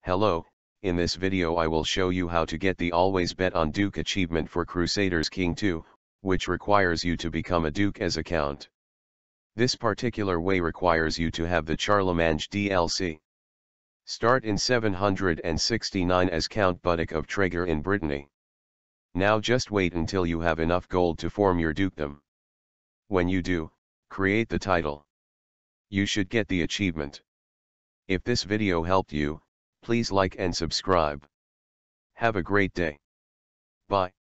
Hello, in this video I will show you how to get the Always Bet on Duke achievement for Crusaders King 2, which requires you to become a Duke as account. This particular way requires you to have the Charlemagne DLC. Start in 769 as Count Buttick of Traeger in Brittany. Now just wait until you have enough gold to form your dukedom. When you do, create the title. You should get the achievement. If this video helped you, please like and subscribe. Have a great day. Bye.